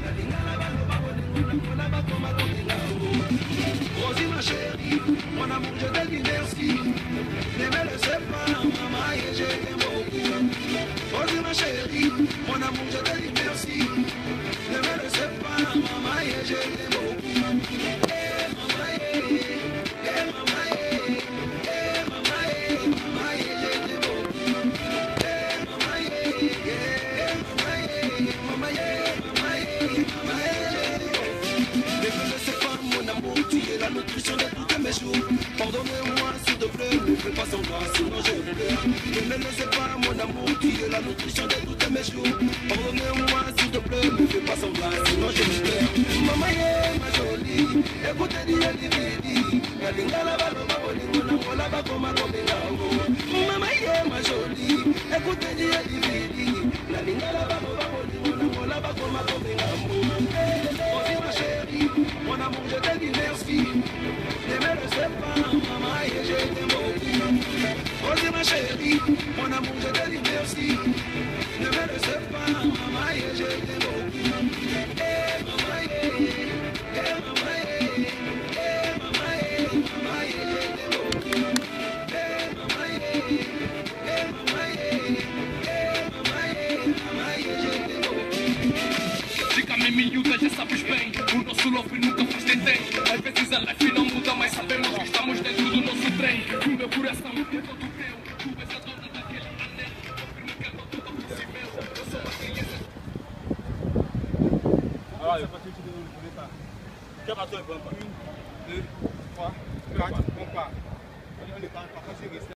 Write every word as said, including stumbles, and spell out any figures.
Rosie ma chérie, mon amour je te dis merci. Ne me laissez pas, maman, et je t'aime beaucoup. Rosie ma chérie, mon amour je te dis merci. Ne me laissez pas, maman, et je t'aime beaucoup. Eh maman, eh, eh maman, eh, eh maman, eh, maman, et je t'aime beaucoup. Eh maman, eh, eh maman, eh, maman, eh, maman, eh, maman, eh, je t'aime beaucoup. Ne me laissez pas, mon amour, tu es la nutrition de tous mes jours. Pardonnez-moi s'il te plaît, ne fais pas semblant, sinon je pleure. Ne me laissez pas, mon amour, tu es la nutrition de tous mes jours. Pardonnez-moi s'il te plaît, ne fais pas semblant, sinon je pleure. Maman, yeah, ma jolie, écoutez, dis, dis, dis, la lingala baloba bolingo na mola bakoma komela ngo. Maman, yeah, ma jolie, écoutez, dis, dis, dis, la lingala baloba bolingo na mola bakoma komela ngo. Rosie ma chérie, mon amour, je te dis merci. Ne me laissez pas, maman, et je t'aime beaucoup. Rosie ma chérie, mon amour, je te dis merci. Ne me laissez pas, maman, et je t'aime beaucoup. Eh maman, eh, eh maman, eh, eh maman, eh, maman, et je t'aime beaucoup. Eh maman, eh, eh maman, eh, eh maman, eh, maman, et je t'aime beaucoup. Diga me miúda, já sabes bem, o nosso love nunca faz tentém. Às vezes a life não muda, mas sabemos que estamos dentro do nosso trem. O meu coração é todo teu, tu és a dona daquele anel. Confirmo que é tudo possível, eu sou a criança. Ah, eu vou te dizer onde ele tá. Quer bater o bampa? Um, dois, três, quatro, cinco. Onde ele tá? Pra conseguir.